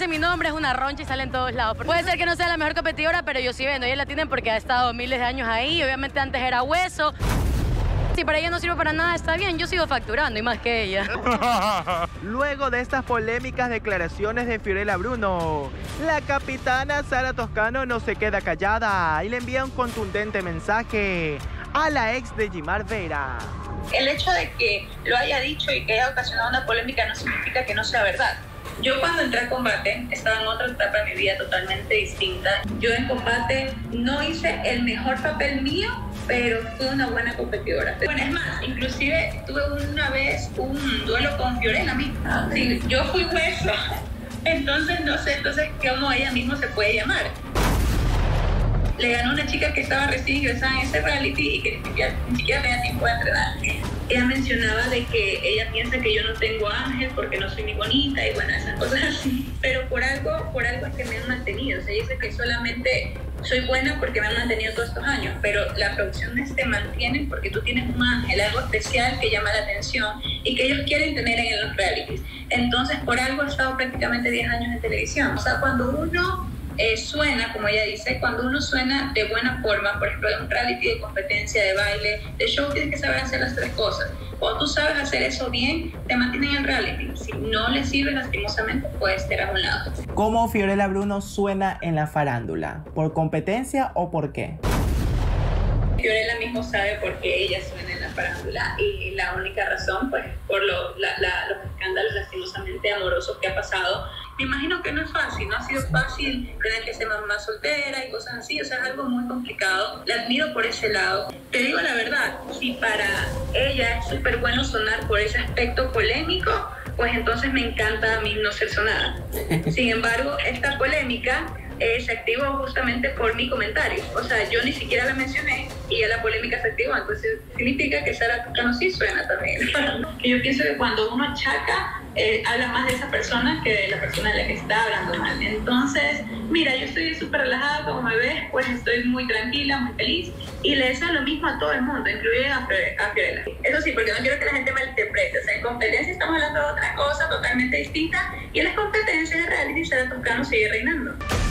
dice mi nombre, es una roncha y sale en todos lados. Puede ser que no sea la mejor competidora, pero yo sí vendo. Ella la tienen porque ha estado miles de años ahí. Obviamente antes era hueso. Si para ella no sirve para nada, está bien. Yo sigo facturando y más que ella. Luego de estas polémicas declaraciones de Fiorella Bruno, la capitana Sara Toscano no se queda callada y le envía un contundente mensaje a la ex de Gimar Vera. El hecho de que lo haya dicho y que haya ocasionado una polémica no significa que no sea verdad. Yo cuando entré a combate estaba en otra etapa de mi vida totalmente distinta. Yo en combate no hice el mejor papel mío, pero fui una buena competidora. Bueno, es más, inclusive tuve una vez un duelo con Fiorella misma. Sí, yo fui hueso, entonces no sé, cómo ella misma se puede llamar. Le ganó una chica que estaba recién ingresada en ese reality y que ni siquiera tenía tiempo de entrenar. Ella mencionaba de que ella piensa que yo no tengo ángel porque no soy ni bonita y bueno, esas cosas así. Pero por algo es que me han mantenido. O sea, dice que solamente soy buena porque me han mantenido todos estos años, pero la producción te mantiene porque tú tienes un ángel, algo especial que llama la atención y que ellos quieren tener en los realities. Entonces, por algo he estado prácticamente 10 años en televisión. O sea, cuando uno suena, como ella dice, cuando uno suena de buena forma, por ejemplo, de un reality de competencia, de baile, de show, tienes que saber hacer las tres cosas. Cuando tú sabes hacer eso bien, te mantienen en el reality. Si no le sirve, lastimosamente, puedes estar a un lado. ¿Cómo Fiorella Bruno suena en la farándula? ¿Por competencia o por qué? Fiorella mismo sabe por qué ella suena en la farándula y la única razón, pues, por los escándalos lastimosamente amorosos que ha pasado. Me imagino que no es fácil, no ha sido fácil tener que ser mamá soltera y cosas así, o sea, es algo muy complicado. La admiro por ese lado. Te digo la verdad, si para ella es súper bueno sonar por ese aspecto polémico, pues entonces me encanta a mí no ser sonada. Sin embargo, esta polémica se activó justamente por mi comentario. O sea, yo ni siquiera la mencioné y ya la polémica se activó. Entonces, significa que Sara Toscano sí suena también. Yo pienso que cuando uno achaca, habla más de esa persona que de la persona de la que está hablando mal. Entonces, mira, yo estoy súper relajada, como me ves, pues estoy muy tranquila, muy feliz. Y le deseo lo mismo a todo el mundo, incluido a Fiorella. Eso sí, porque no quiero que la gente malinterprete. O sea, en competencia estamos hablando de otra cosa totalmente distinta. Y en las competencias de reality, Sara Toscano sigue reinando.